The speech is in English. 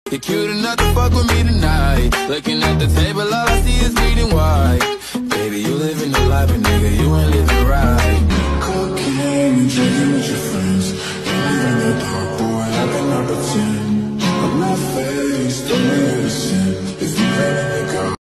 You're cute enough to fuck with me tonight. Looking at the table, all I see is bleeding white.